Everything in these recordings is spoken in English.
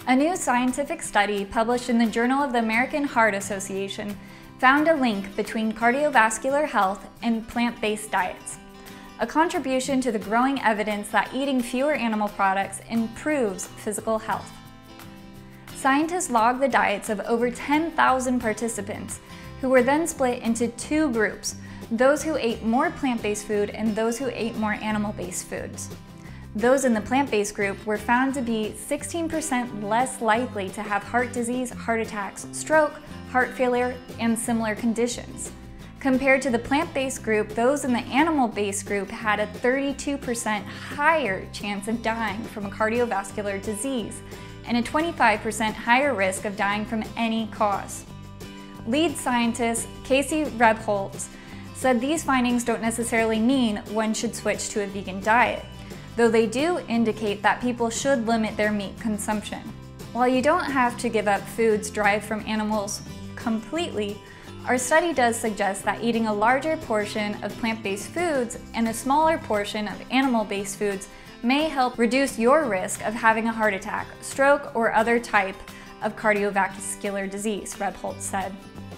A new scientific study published in the Journal of the American Heart Association found a link between cardiovascular health and plant-based diets, a contribution to the growing evidence that eating fewer animal products improves physical health. Scientists logged the diets of over 10,000 participants, who were then split into two groups, those who ate more plant-based food and those who ate more animal-based foods. Those in the plant-based group were found to be 16% less likely to have heart disease, heart attacks, stroke, heart failure, and similar conditions. Compared to the plant-based group, those in the animal-based group had a 32% higher chance of dying from a cardiovascular disease and a 25% higher risk of dying from any cause. Lead scientist Casey Rebholz said these findings don't necessarily mean one should switch to a vegan diet, though they do indicate that people should limit their meat consumption. While you don't have to give up foods derived from animals completely, our study does suggest that eating a larger portion of plant-based foods and a smaller portion of animal-based foods may help reduce your risk of having a heart attack, stroke, or other type of cardiovascular disease, Rebholz said.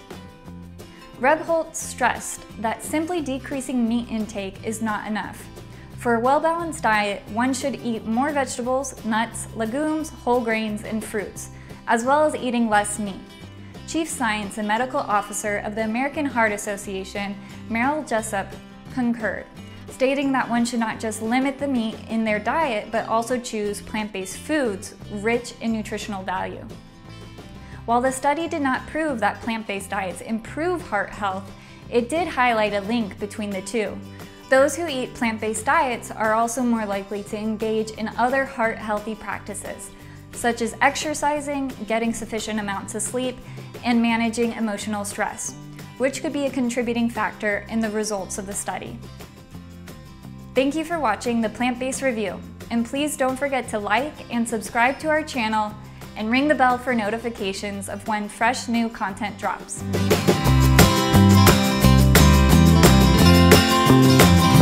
Rebholz stressed that simply decreasing meat intake is not enough. For a well-balanced diet, one should eat more vegetables, nuts, legumes, whole grains, and fruits, as well as eating less meat. Chief Science and Medical Officer of the American Heart Association, Meryl Jessup, concurred, stating that one should not just limit the meat in their diet, but also choose plant-based foods rich in nutritional value. While the study did not prove that plant-based diets improve heart health, it did highlight a link between the two. Those who eat plant-based diets are also more likely to engage in other heart-healthy practices, such as exercising, getting sufficient amounts of sleep, and managing emotional stress, which could be a contributing factor in the results of the study. Thank you for watching the Plant-Based Review, and please don't forget to like and subscribe to our channel and ring the bell for notifications of when fresh new content drops.